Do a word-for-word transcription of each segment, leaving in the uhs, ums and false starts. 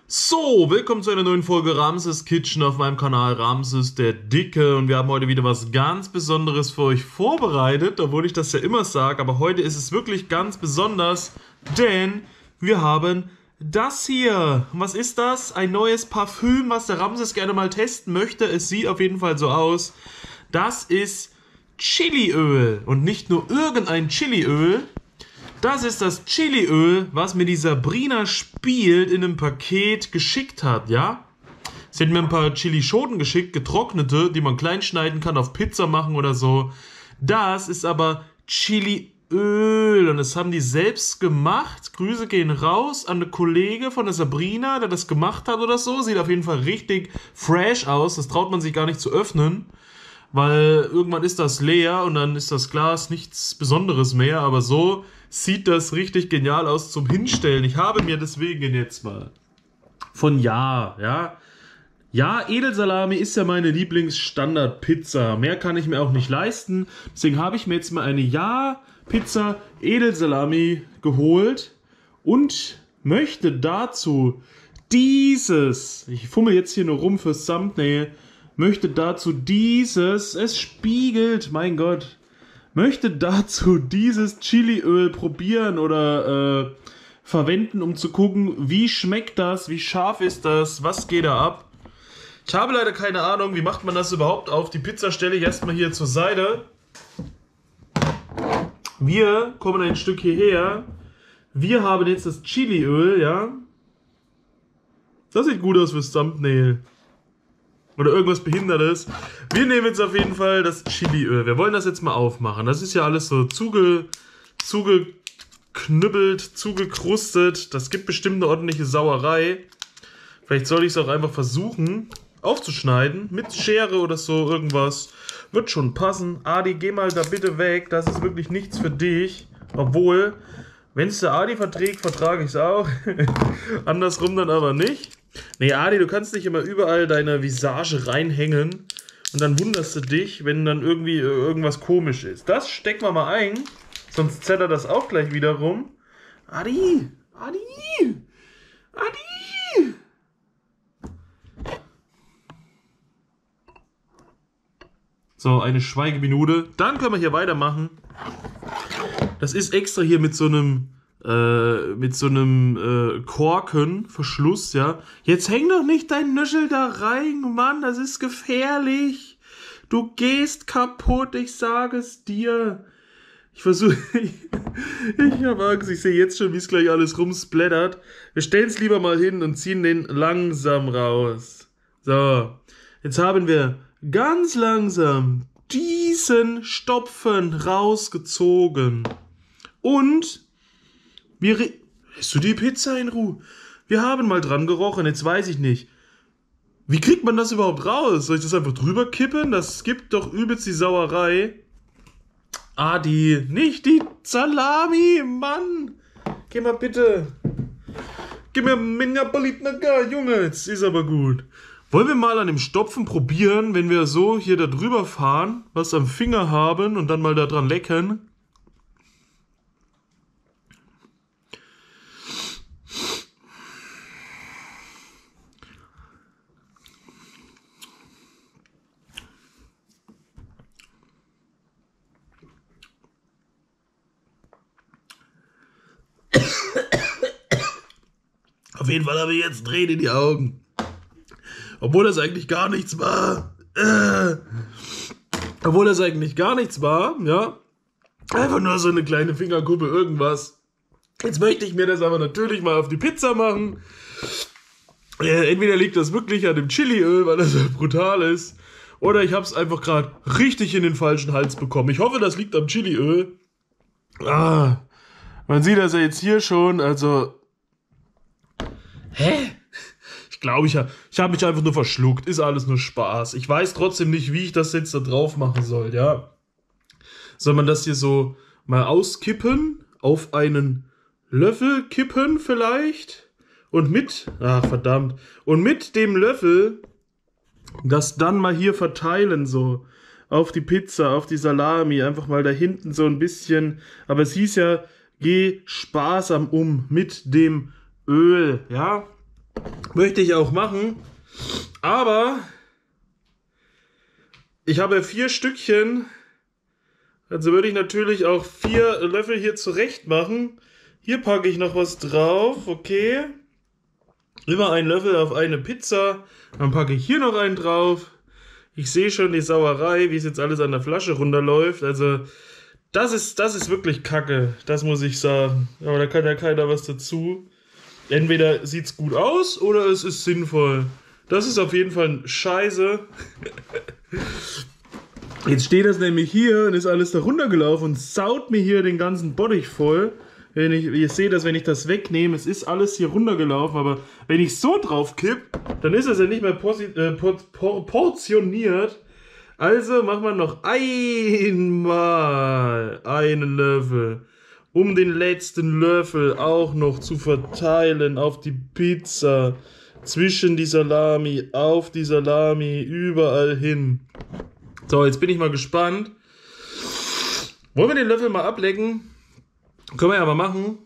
So, willkommen zu einer neuen Folge Ramses Kitchen auf meinem Kanal Ramses der Dicke, und wir haben heute wieder was ganz Besonderes für euch vorbereitet, obwohl ich das ja immer sage, aber heute ist es wirklich ganz besonders, denn wir haben das hier. Was ist das? Ein neues Parfüm, was der Ramses gerne mal testen möchte. Es sieht auf jeden Fall so aus. Das ist Chiliöl und nicht nur irgendein Chiliöl. Das ist das Chiliöl, was mir die Sabrina Spielt in einem Paket geschickt hat, ja? Sie hat mir ein paar Chilischoten geschickt, getrocknete, die man klein schneiden kann, auf Pizza machen oder so. Das ist aber Chiliöl und das haben die selbst gemacht. Grüße gehen raus an eine Kollege von der Sabrina, der das gemacht hat oder so. Sieht auf jeden Fall richtig fresh aus, das traut man sich gar nicht zu öffnen. Weil irgendwann ist das leer und dann ist das Glas nichts Besonderes mehr. Aber so sieht das richtig genial aus zum Hinstellen. Ich habe mir deswegen jetzt mal von Ja, ja. Ja, Edelsalami ist ja meine Lieblingsstandardpizza. Mehr kann ich mir auch nicht leisten. Deswegen habe ich mir jetzt mal eine Ja-Pizza Edelsalami geholt und möchte dazu dieses, ich fummel jetzt hier nur rum fürs Thumbnail, möchte dazu dieses, es spiegelt, mein Gott, möchte dazu dieses Chiliöl probieren oder äh, verwenden, um zu gucken, wie schmeckt das, wie scharf ist das, was geht da ab. Ich habe leider keine Ahnung, wie macht man das überhaupt auf. Die Pizza stelle ich erstmal hier zur Seite. Wir kommen ein Stück hierher. Wir haben jetzt das Chiliöl, ja. Das sieht gut aus fürs Thumbnail. Oder irgendwas Behindertes. Wir nehmen jetzt auf jeden Fall das Chiliöl. Wir wollen das jetzt mal aufmachen. Das ist ja alles so zuge, zugeknüppelt, zugekrustet. Das gibt bestimmt eine ordentliche Sauerei. Vielleicht soll ich es auch einfach versuchen aufzuschneiden. Mit Schere oder so, irgendwas. Wird schon passen. Adi, geh mal da bitte weg. Das ist wirklich nichts für dich. Obwohl, wenn es der Adi verträgt, vertrage ich es auch. Andersrum dann aber nicht. Nee, Adi, du kannst nicht immer überall deine Visage reinhängen und dann wunderst du dich, wenn dann irgendwie irgendwas komisch ist. Das stecken wir mal ein, sonst zettert das auch gleich wieder rum. Adi, Adi, Adi. So, eine Schweigeminute. Dann können wir hier weitermachen. Das ist extra hier mit so einem Äh, mit so einem äh, Korkenverschluss, ja. Jetzt häng doch nicht dein Nüschel da rein, Mann, das ist gefährlich. Du gehst kaputt, ich sage es dir. Ich versuche, ich, ich habe Angst, ich sehe jetzt schon, wie es gleich alles rumsplattert. Wir stellen es lieber mal hin und ziehen den langsam raus. So, jetzt haben wir ganz langsam diesen Stopfen rausgezogen. Und wir Isst du die Pizza in Ruhe? Wir haben mal dran gerochen, jetzt weiß ich nicht. Wie kriegt man das überhaupt raus? Soll ich das einfach drüber kippen? Das gibt doch übelst die Sauerei. Adi, nicht die Salami, Mann. Geh mal bitte. Gib mir Minyapolitnaga, Junge, jetzt ist aber gut. Wollen wir mal an dem Stopfen probieren, wenn wir so hier da drüber fahren, was am Finger haben und dann mal da dran lecken? Auf jeden Fall habe ich jetzt Tränen in die Augen. Obwohl das eigentlich gar nichts war. Äh, obwohl das eigentlich gar nichts war, ja. Einfach nur so eine kleine Fingerkuppe, irgendwas. Jetzt möchte ich mir das aber natürlich mal auf die Pizza machen. Äh, entweder liegt das wirklich an dem Chiliöl, weil das so brutal ist. Oder ich habe es einfach gerade richtig in den falschen Hals bekommen. Ich hoffe, das liegt am Chiliöl. Ah, man sieht das ja jetzt hier schon, also... Hä? Ich glaube, ich habe ich hab mich einfach nur verschluckt. Ist alles nur Spaß. Ich weiß trotzdem nicht, wie ich das jetzt da drauf machen soll, ja. Soll man das hier so mal auskippen? Auf einen Löffel kippen vielleicht? Und mit, ach verdammt, und mit dem Löffel das dann mal hier verteilen so. Auf die Pizza, auf die Salami. Einfach mal da hinten so ein bisschen. Aber es hieß ja, geh sparsam um mit dem Öl, ja. Möchte ich auch machen. Aber ich habe vier Stückchen. Also würde ich natürlich auch vier Löffel hier zurecht machen. Hier packe ich noch was drauf. Okay. Immer ein Löffel auf eine Pizza. Dann packe ich hier noch einen drauf. Ich sehe schon die Sauerei, wie es jetzt alles an der Flasche runterläuft. Also das ist, das ist wirklich Kacke. Das muss ich sagen. Aber da kann ja keiner was dazu. Entweder sieht es gut aus oder es ist sinnvoll. Das ist auf jeden Fall scheiße. Jetzt steht das nämlich hier und ist alles da runtergelaufen und saut mir hier den ganzen Bottich voll. Wenn ich, ihr seht das, wenn ich das wegnehme, es ist alles hier runtergelaufen, aber wenn ich so drauf kipp, dann ist das ja nicht mehr porti äh, por por portioniert. Also machen wir noch einmal einen Löffel, um den letzten Löffel auch noch zu verteilen auf die Pizza, zwischen die Salami, auf die Salami, überall hin. So, jetzt bin ich mal gespannt. Wollen wir den Löffel mal ablecken? Können wir ja mal machen.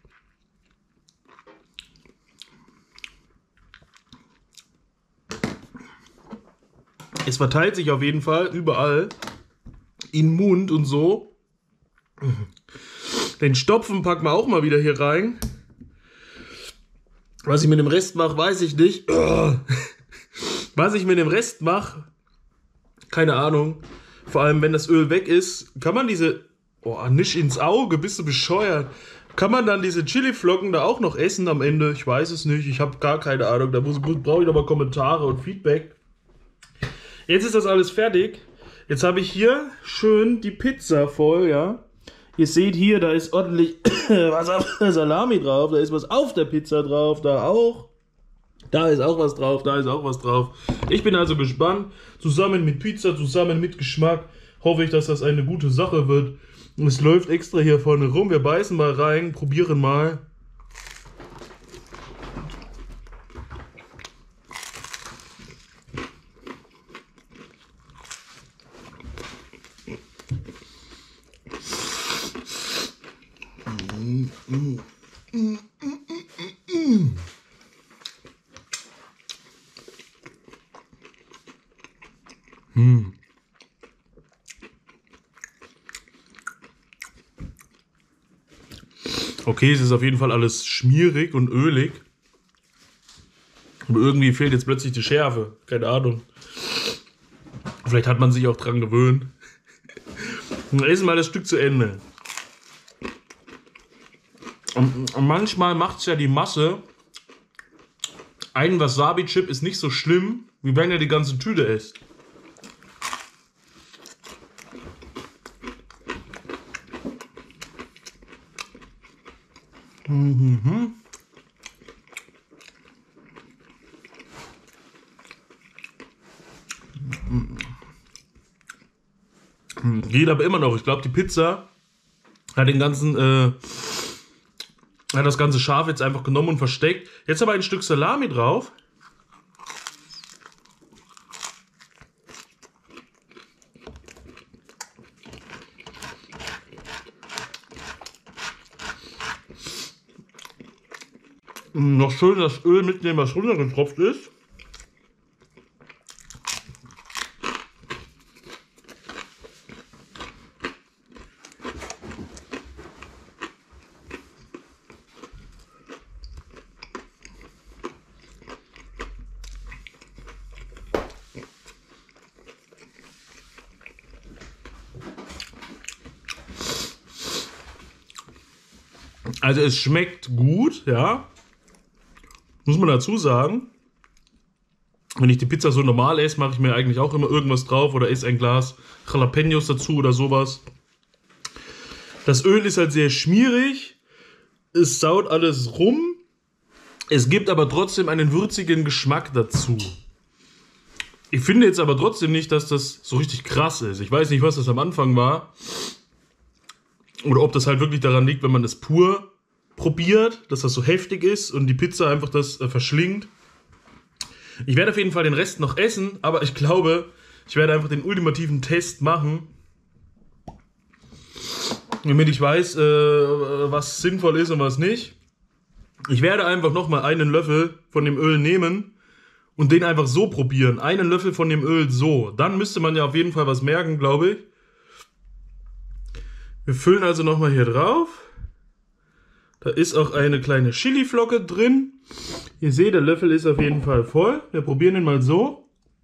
Es verteilt sich auf jeden Fall überall. In den Mund und so. Den Stopfen packen wir auch mal wieder hier rein. Was ich mit dem Rest mache, weiß ich nicht. Was ich mit dem Rest mache, keine Ahnung. Vor allem, wenn das Öl weg ist, kann man diese... Oh, nicht ins Auge, bist du bescheuert. Kann man dann diese Chili-Flocken da auch noch essen am Ende? Ich weiß es nicht, ich habe gar keine Ahnung. Da brauche ich aber Kommentare und Feedback. Jetzt ist das alles fertig. Jetzt habe ich hier schön die Pizza voll, ja. Ihr seht hier, da ist ordentlich was auf der Salami drauf, da ist was auf der Pizza drauf, da auch. Da ist auch was drauf, da ist auch was drauf. Ich bin also gespannt. Zusammen mit Pizza, zusammen mit Geschmack, hoffe ich, dass das eine gute Sache wird. Und es läuft extra hier vorne rum. Wir beißen mal rein, probieren mal. Mm, mm, mm, mm, mm. Hm. Okay, es ist auf jeden Fall alles schmierig und ölig. Aber irgendwie fehlt jetzt plötzlich die Schärfe. Keine Ahnung. Vielleicht hat man sich auch dran gewöhnt. Dann essen wir das Stück zu Ende. Und manchmal macht es ja die Masse. Ein Wasabi-Chip ist nicht so schlimm, wie wenn ihr die ganze Tüte esst. Mhm. Geht aber immer noch. Ich glaube, die Pizza hat den ganzen, äh, hat das ganze Schaf jetzt einfach genommen und versteckt. Jetzt aber ein Stück Salami drauf. Noch schön das Öl mitnehmen, was runtergetropft ist. Also es schmeckt gut, ja. Muss man dazu sagen. Wenn ich die Pizza so normal esse, mache ich mir eigentlich auch immer irgendwas drauf oder esse ein Glas Jalapenos dazu oder sowas. Das Öl ist halt sehr schmierig. Es saut alles rum. Es gibt aber trotzdem einen würzigen Geschmack dazu. Ich finde jetzt aber trotzdem nicht, dass das so richtig krass ist. Ich weiß nicht, was das am Anfang war. Oder ob das halt wirklich daran liegt, wenn man das pur probiert, dass das so heftig ist und die Pizza einfach das äh, verschlingt. Ich werde auf jeden Fall den Rest noch essen, aber ich glaube, ich werde einfach den ultimativen Test machen, damit ich weiß, äh, was sinnvoll ist und was nicht. Ich werde einfach nochmal einen Löffel von dem Öl nehmen und den einfach so probieren. Einen Löffel von dem Öl so. Dann müsste man ja auf jeden Fall was merken, glaube ich. Wir füllen also nochmal hier drauf. Da ist auch eine kleine Chiliflocke drin. Ihr seht, der Löffel ist auf jeden Fall voll. Wir probieren ihn mal so.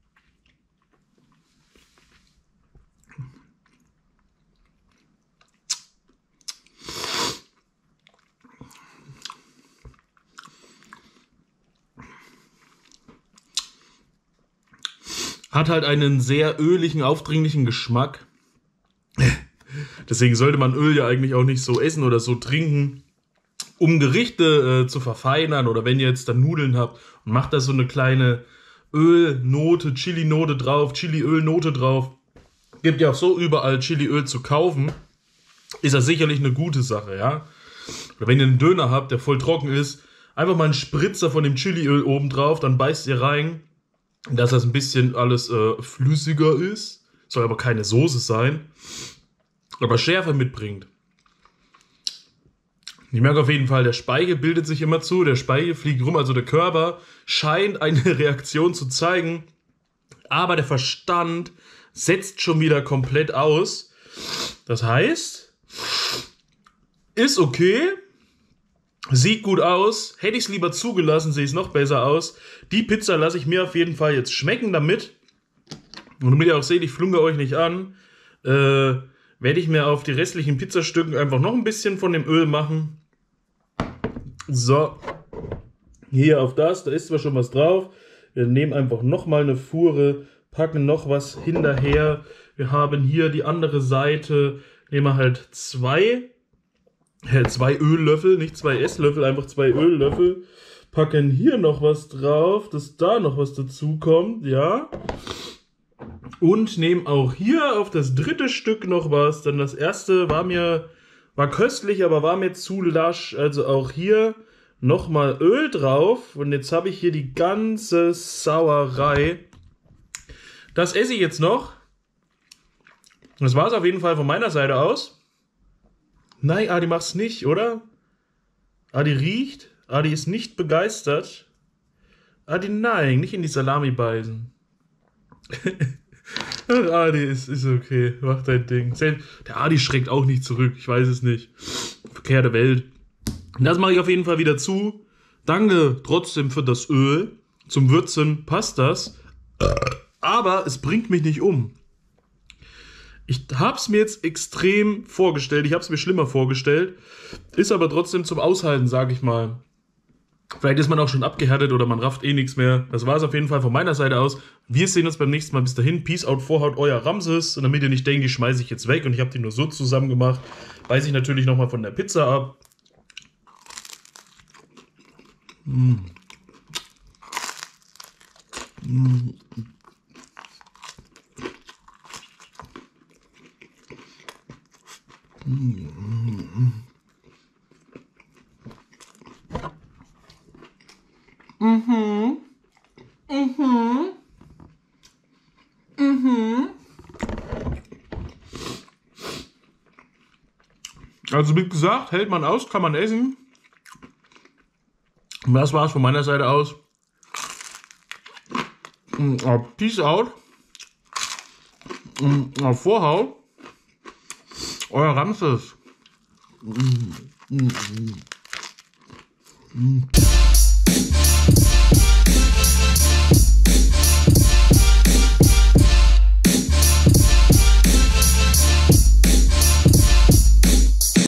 Hat halt einen sehr öligen, aufdringlichen Geschmack. Deswegen sollte man Öl ja eigentlich auch nicht so essen oder so trinken, um Gerichte äh, zu verfeinern. Oder wenn ihr jetzt dann Nudeln habt und macht da so eine kleine Ölnote, Chili-Note drauf, Chili-Öl-Note drauf. Gibt ja auch so überall Chiliöl zu kaufen. Ist das sicherlich eine gute Sache, ja. Oder wenn ihr einen Döner habt, der voll trocken ist, einfach mal einen Spritzer von dem Chiliöl oben drauf, dann beißt ihr rein, dass das ein bisschen alles äh, flüssiger ist. Soll aber keine Soße sein. Aber Schärfe mitbringt. Ich merke auf jeden Fall, der Speichel bildet sich immer zu, der Speichel fliegt rum, also der Körper scheint eine Reaktion zu zeigen, aber der Verstand setzt schon wieder komplett aus. Das heißt, ist okay, sieht gut aus, hätte ich es lieber zugelassen, sehe es noch besser aus. Die Pizza lasse ich mir auf jeden Fall jetzt schmecken damit. Und damit ihr auch seht, ich flunge euch nicht an, äh, werde ich mir auf die restlichen Pizzastücken einfach noch ein bisschen von dem Öl machen. So, hier auf das, da ist zwar schon was drauf. Wir nehmen einfach nochmal eine Fuhre, packen noch was hinterher. Wir haben hier die andere Seite, nehmen wir halt zwei, äh, zwei Öllöffel, nicht zwei Esslöffel, einfach zwei Öllöffel. Packen hier noch was drauf, dass da noch was dazu kommt, ja. Und nehmen auch hier auf das dritte Stück noch was, denn das erste war mir, war köstlich, aber war mir zu lasch. Also auch hier nochmal Öl drauf. Und jetzt habe ich hier die ganze Sauerei. Das esse ich jetzt noch. Das war es auf jeden Fall von meiner Seite aus. Nein, Adi macht's nicht, oder? Adi riecht. Adi ist nicht begeistert. Adi, nein, nicht in die Salami beißen. Ach, Adi, ist, ist okay. Mach dein Ding. Der Adi schreckt auch nicht zurück. Ich weiß es nicht. Verkehrte Welt. Das mache ich auf jeden Fall wieder zu. Danke trotzdem für das Öl. Zum Würzen passt das. Aber es bringt mich nicht um. Ich habe es mir jetzt extrem vorgestellt. Ich habe es mir schlimmer vorgestellt. Ist aber trotzdem zum Aushalten, sage ich mal. Vielleicht ist man auch schon abgehärtet oder man rafft eh nichts mehr. Das war es auf jeden Fall von meiner Seite aus. Wir sehen uns beim nächsten Mal. Bis dahin. Peace out, Vorhaut, euer Ramses. Und damit ihr nicht denkt, die schmeiße ich jetzt weg und ich habe die nur so zusammen gemacht, beiße ich natürlich nochmal von der Pizza ab. Mm. Mm. Mm. Mhm. Mhm. Mhm. Also wie gesagt, hält man aus, kann man essen. Und das war's von meiner Seite aus. Peace out. Auf Vorhaut. Euer Ramses. Mm. Mm. Mm.